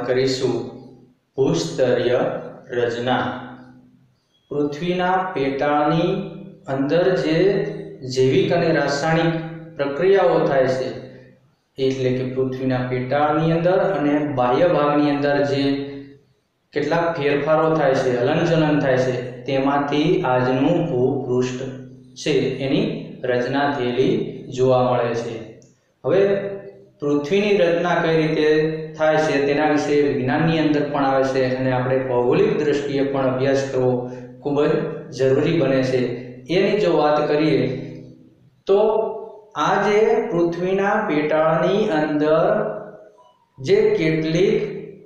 કરીશું ભૂસ્તરીય રચના। પૃથ્વીના પેટાળની અંદર જે જૈવિક અને રાસાયણિક પ્રક્રિયાઓ થાય છે, એટલે કે પૃથ્વીના પેટાળની અંદર અને બાહ્ય ભાગની અંદર જે કેટલાક ફેરફારો થાય છે, હલનચલન થાય છે, તેમાંથી આજનું ભૂપૃષ્ઠ છે એની રચના થયેલી જોવા મળે છે। હવે પૃથ્વીની રચના કઈ રીતે થાય છે તેના વિશે વિજ્ઞાનની અંદર પણ આવે છે અને આપણે ભૌગોલિક દ્રષ્ટિએ પણ અભ્યાસ કરવો ખૂબ જ જરૂરી બને છે। એની જો વાત કરીએ તો આ જે પૃથ્વીના પેટાળની અંદર જે કેટલીક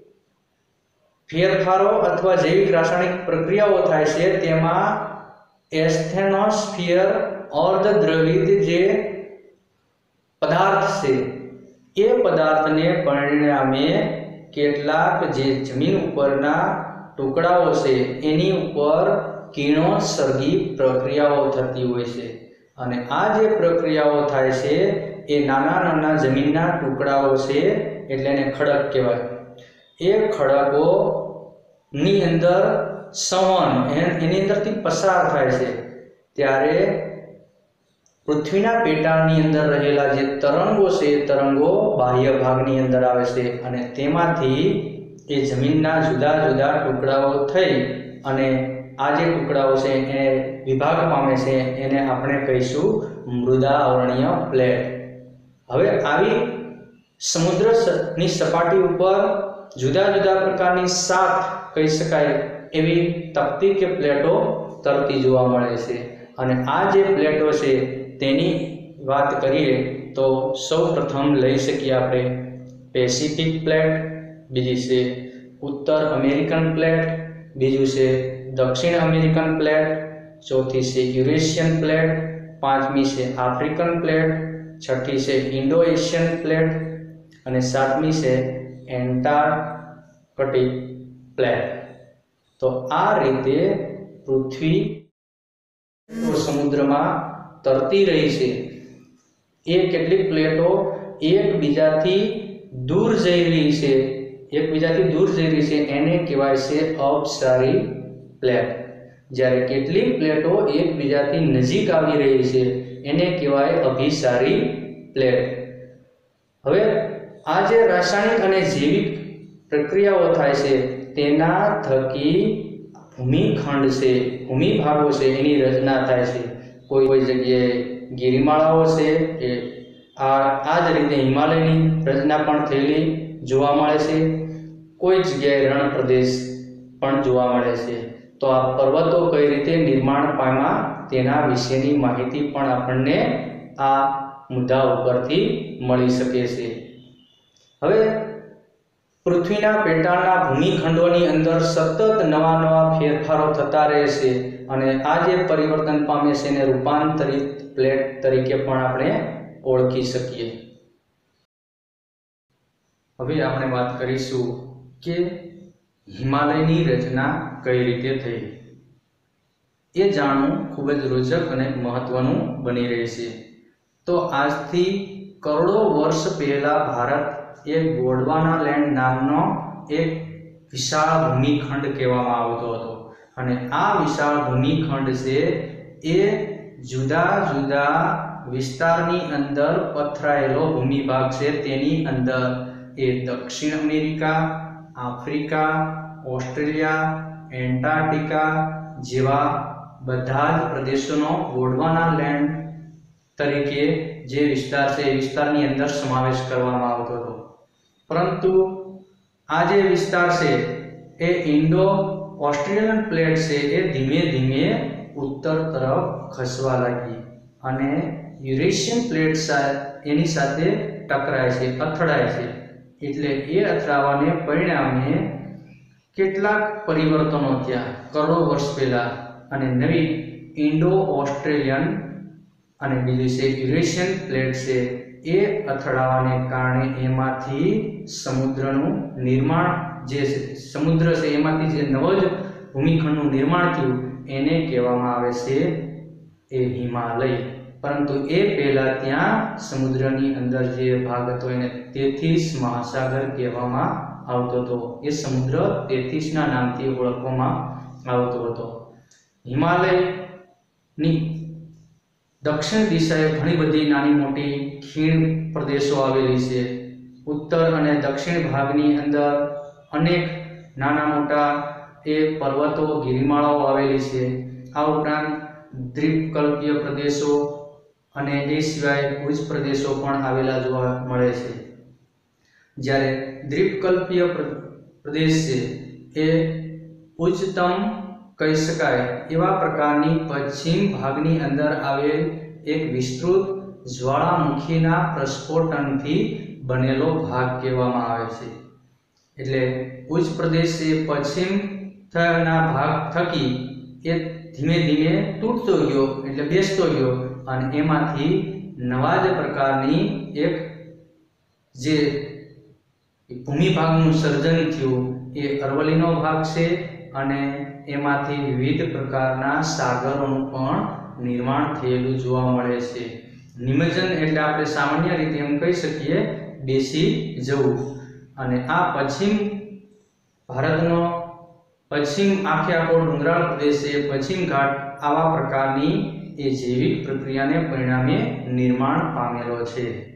ફેરફારો અથવા જૈવિક રાસાયણિક પ્રક્રિયાઓ થાય છે, તેમાં એસ્થેનોસ્ફિયર અર્ધદ્રવિત જે પદાર્થ છે એ પદાર્થને પરિણામે કેટલાક જે જમીન ઉપરના ટુકડાઓ છે એની ઉપર કિરણોત્સર્ગી પ્રક્રિયાઓ થતી હોય છે અને આ જે પ્રક્રિયાઓ થાય છે એ નાના નાના જમીનના ટુકડાઓ છે, એટલે એને ખડક કહેવાય। એ ખડકોની અંદર સંવહન એની અંદરથી પસાર થાય છે, ત્યારે પૃથ્વીના પેટાળની અંદર રહેલા જે તરંગો છે એ તરંગો બાહ્ય ભાગની અંદર આવે છે અને તેમાંથી એ જમીનના જુદા જુદા ટુકડાઓ થઈ અને આ જે ટુકડાઓ છે એ વિભાગ પામે છે, એને આપણે કહીશું મૃદા આવરણીય પ્લેટ। હવે આવી સમુદ્રની સપાટી ઉપર જુદા જુદા પ્રકારની 7 કહી શકાય એવી તકતી કે પ્લેટો તરતી જોવા મળે છે અને આ જે પ્લેટો છે તેની વાત કરીએ તો સૌ પ્રથમ લઈ શકીએ આપણે પેસિફિક પ્લેટ, બીજી છે ઉત્તર અમેરિકન પ્લેટ, બીજું છે દક્ષિણ અમેરિકન પ્લેટ, ચોથી છે યુરેશિયન પ્લેટ, પાંચમી છે આફ્રિકન પ્લેટ, છઠ્ઠી છે ઇન્ડો એશિયન પ્લેટ અને સાતમી છે એન્ટાર્કટિક પ્લેટ। તો આ રીતે પૃથ્વી સમુદ્રમાં તરતી રહી છે। એ કેટલીક પ્લેટો એકબીજાથી દૂર જઈ રહી છે, એને કહેવાય છે અપસારી પ્લેટ, જ્યારે કેટલીક પ્લેટો એકબીજાથી નજીક આવી રહી છે એને કહેવાય અભિસારી પ્લેટ। હવે આ જે રાસાયણિક અને જૈવિક પ્રક્રિયાઓ થાય છે તેના થકી ભૂમિખંડ છે, ભૂમિભાગો છે એની રચના થાય છે। કોઈ જગ્યાએ ગિરિમાળાઓ છે કે આ જ રીતે હિમાલયની રચના પણ થયેલી જોવા મળે છે, કોઈ જગ્યાએ રણ પ્રદેશ પણ જોવા મળે છે। તો આ પર્વતો કઈ રીતે નિર્માણ પામ્યા તેના વિશેની માહિતી પણ આપણને આ મુદ્દા ઉપરથી મળી શકે છે। હવે પૃથ્વીના પેટાળના ભૂમિખંડોની અંદર સતત નવા નવા ફેરફારો થતા રહે છે અને આ જે પરિવર્તન પામે છે એને રૂપાંતરિત પ્લેટ તરીકે પણ આપણે ઓળખી શકીએ। હવે આપણે વાત કરીશું કે હિમાલયની રચના કઈ રીતે થઈ, એ જાણવું ખૂબ જ રોચક અને મહત્વનું બની રહેશે। તો આજથી કરોડો વર્ષ પહેલા ભારત એક ગોંડવાના લેન્ડ નામનો એક વિશાળ ભૂમિખંડ કહેવામાં આવતો હતો અને આ વિશાળ ભૂમિખંડ છે એ જુદા જુદા વિસ્તારની અંદર પથરાયેલો ભૂમિભાગ છે। તેની અંદર એ દક્ષિણ અમેરિકા, આફ્રિકા, ઓસ્ટ્રેલિયા, એન્ટાર્કટિકા જેવા બધા જ પ્રદેશોનો ગોંડવાના લેન્ડ તરીકે જે વિસ્તાર છે એ વિસ્તારની અંદર સમાવેશ કરવામાં આવતો હતો, પરંતુ આ જે વિસ્તાર છે એ ઇન્ડો ઓસ્ટ્રેલિયન પ્લેટ છે એ ધીમે ધીમે ઉત્તર તરફ ખસવા લાગી અને યુરેશિયન પ્લેટ એની સાથે ટકરાય છે, અથડાય છે। એટલે એ અથડાવાને પરિણામે કેટલાક પરિવર્તનો થયા કરોડો વર્ષ પહેલા અને નવી ઇન્ડો ઓસ્ટ્રેલિયન અને બીજી છે યુરેશિયન પ્લેટ છે એ અથડાવાને કારણે એમાંથી સમુદ્રનું નિર્માણ જે સમુદ્ર છે એમાંથી જે નવો જ ભૂમિખંડનું નિર્માણ થયું એને કહેવામાં આવે છે એ હિમાલય। પરંતુ એ પહેલા ત્યાં સમુદ્રની અંદર જે ભાગ હતો એને તેથી મહાસાગર કહેવામાં આવતો હતો. એ સમુદ્ર તેથીસના નામથી ઓળખવામાં આવતો હતો. હિમાલયની દક્ષિણ દિશાએ ઘણી બધી નાની મોટી ખીણ પ્રદેશો આવેલી છે. ઉત્તર અને દક્ષિણ ભાગની અંદર અનેક નાના મોટા એ પર્વતો ગિરિમાળાઓ આવેલી છે. આ ઉપરાંત દ્વીપકલ્પીય પ્રદેશો અને એ સિવાય ઉચ્ચ પ્રદેશો પણ આવેલા જોવા મળે છે. જ્યારે દ્વીપકલ્પીય પ્રદેશ છે એ ઉચ્ચતમ કહી શકાય એવા પ્રકારની પશ્ચિમ ભાગની અંદર આવેલ એક વિસ્તૃત જ્વાળામુખીના પ્રસ્ફોટનથી બનેલો ભાગ કહેવામાં આવે છે. એટલે ઉચ્ચ પ્રદેશ એ પશ્ચિમના ભાગ થકી એ ધીમે ધીમે તૂટતો ગયો, એટલે બેસતો ગયો અને એમાંથી નવા જ પ્રકારની એક જે ભૂમિભાગનું સર્જન થયું એ અરવલ્લીનો ભાગ છે અને એમાંથી વિવિધ પ્રકારના સાગરોનું પણ નિર્માણ થયેલું જોવા મળે છે. નિમજ્જન એટલે આપણે સામાન્ય રીતે એમ કહી શકીએ બેસી જવું. અને આ પશ્ચિમ ભારતનો પશ્ચિમ આખો ડુંગરાળ પ્રદેશ છે, પશ્ચિમ ઘાટ આવા પ્રકારની એ જૈવિક પ્રક્રિયાને પરિણામે નિર્માણ પામેલો છે.